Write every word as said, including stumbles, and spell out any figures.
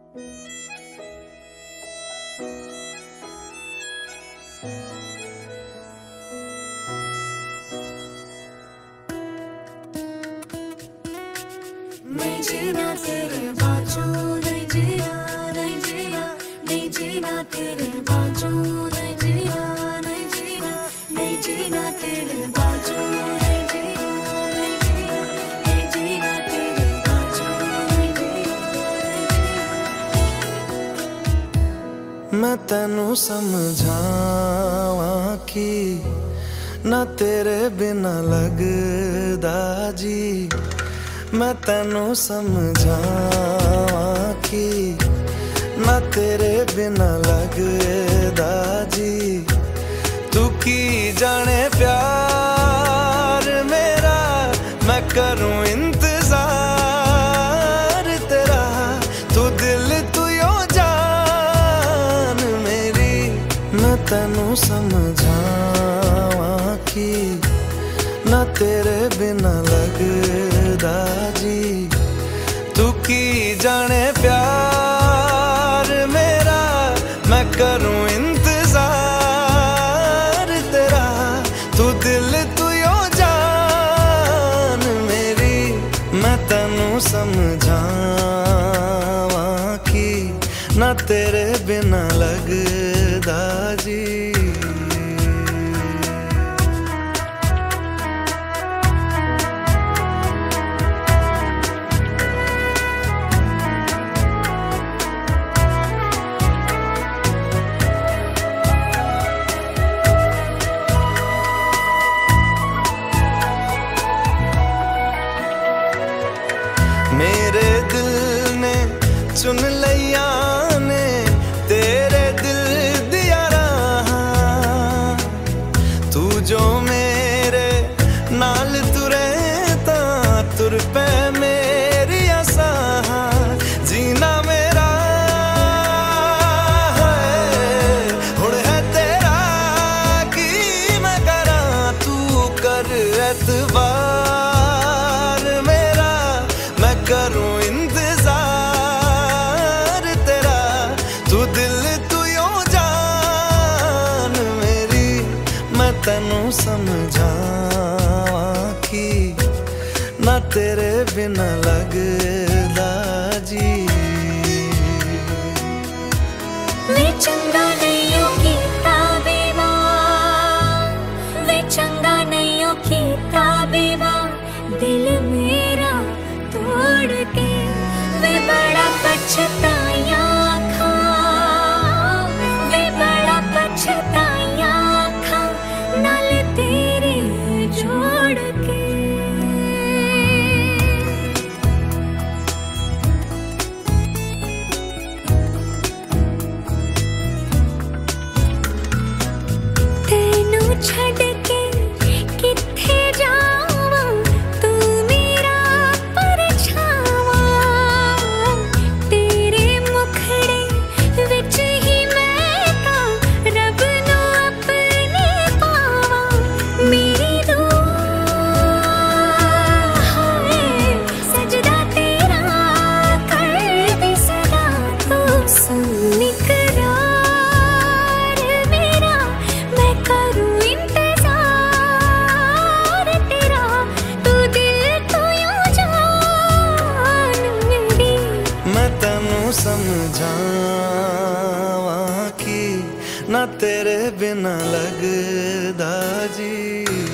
नहीं जीना तेरे बाजू, नहीं जीना, नहीं जीना, नहीं जीना तेरे बाजू, नहीं जीना, नहीं जीना, नहीं जीना तेरे बाजू, नहीं जीना, नहीं जीना, नहीं जीना तेरे बाजू, नहीं जीना, नहीं जीना। मैं तेनू समझावां कि ना तेरे बिना लगदा जी, मैं तेनू समझावां कि ना तेरे बिना लगदा जी। तू की जाने प्यार मेरा, मैं करूं इंतजार तेरा। तू दिल तू यो जान मेरी, मैं तेनू समझावां कि ना तेरे बिना लगदा जी। तू की जाने प्यार मेरा, मैं करूं इंतजार तेरा। तू दिल तू यो जान मेरी, मैं तेनू समझावां कि ना तेरे बिना लगदा जी। मेरे दिल ने चुन लिया ने तेरे दिल दिया रहा। तू जो मेरे नाल तुरे ता तुर पे मेरी आसा। जीना मेरा है हुण है तेरा की मैं करा। तू कर एतबार मेरा, मैं करूं इंतजार तेरा। तू दिल तू यो जान मेरी, मैं तेनू समझावां कि ना तेरे बिना लगदा जी। वे चंगा नहीं हो कीता बेईमान, वे चंगा नहीं हो कीता बेईमान। दिल मेरा तोड़ के वे बड़ा पछताया खा, वे बड़ा पछताया खा नाल तेरे जोड़ के। तेनू छड़ के किथे जावां, तू मेरा परछावा। तेरे मुखड़े विच ही मैं तां रब नू अपने पावां। मेरी दुआ है सजदा तेरा कर दे सदा। तू सुन इकरार मेरा, मैं करूं इंतजार तेरा। तू दिल तू यो जान मेरी, मैं तेनू समझावां कि ना तेरे बिना लगदा जी।